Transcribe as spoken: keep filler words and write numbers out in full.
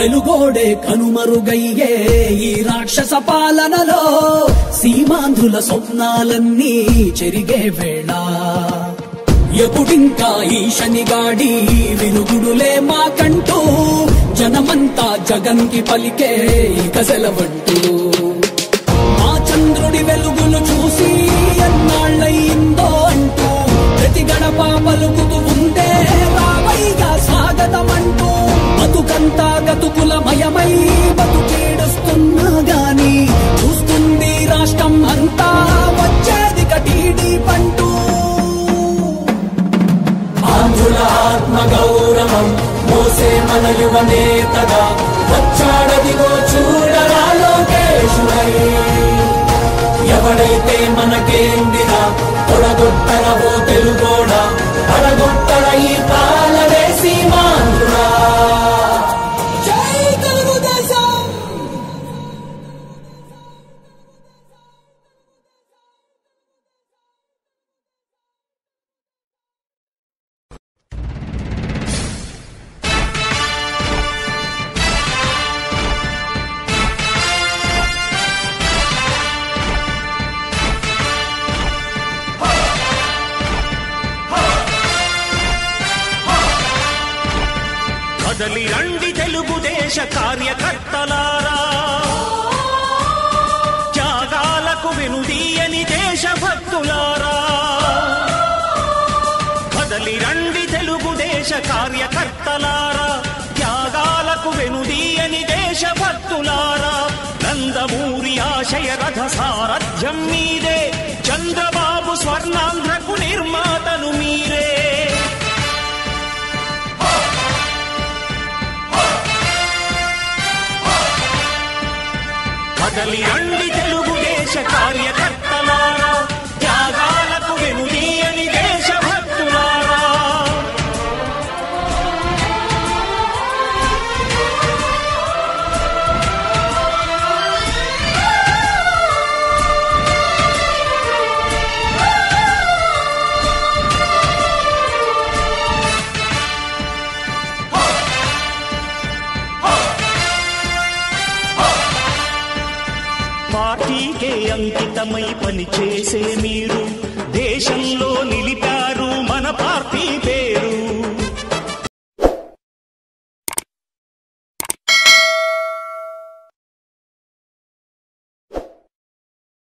తెలుగోడే కనుమరుగయ్యే ఈ రాక్షస పాలనలో సీమాంధ్రుల స్వప్నాలన్నీ చెరిగే వేళ ఎప్పుడింకా ఈ శనిగాడి విరుగుడులే మాకంటూ జనమంతా జగన్ కి పలికే గజలవంటూ మా చంద్రుడి వెలుగులు చూసి ఎన్నాళ్ళయిందో అంటూ ప్రతి గడప పలుకుతూ ఉండే రావయ్యా స్వాగతమంటూ బతుకంతా గతుకులమయమై బతుకేడుస్తున్నా గాని చూస్తుంది రాష్ట్రం అంతా వచ్చేది కటీడీ పంటూ ఆంధ్రుల ఆత్మ గౌరవం మోసే మన యువ నేతగా వచ్చాడదిగో చూడరా లోకేశుడై ఎవడైతే మనకేందిరా తొడగొట్టరవో తెలుగోడా పడగొట్టర ఈ పాలనే సీమాంధ్రుడా జై తెలుగుదేశం కదలి రండి తెలుగుదేశ కార్యకర్తలారా త్యాగాలకు వెనుదీయని దేశభక్తులారా కదలి రండి తెలుగుదేశ కార్యకర్తలారా త్యాగాలకు వెనుదీయని దేశభక్తులారా నందమూరి ఆశయ రథ సారథ్యం మీదే చంద్రబాబు స్వర్ణాంధ్రకు నిర్మాతను మీరే కదలి రండి తెలుగుదేశ కార్యకర్తలారా త్యాగాలకు వెనుదీయని దేశభక్తులారా పార్టీకే అంకితమై పనిచేసే మీరు దేశంలో నిలిపారు మన పార్టీ పేరు